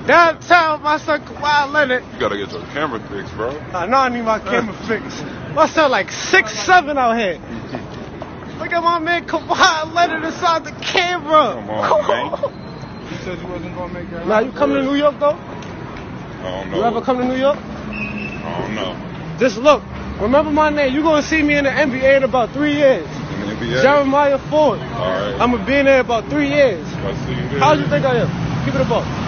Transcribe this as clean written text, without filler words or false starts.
Downtown, my son Kawhi Leonard. You gotta get your camera fixed, bro. I know I need my camera fixed. My son like 6'7" out here. Look at my man Kawhi Leonard inside the camera. Come on, man. You said you wasn't gonna make that. Now you coming to New York though? I don't know. You ever come to New York? I don't know. Just look. Remember my name. You gonna see me in the NBA in about 3 years. In the NBA? Jeremiah Ford. All right. I'm gonna be in there about 3 years. I'll see you there. How do you think I am? Keep it a buck.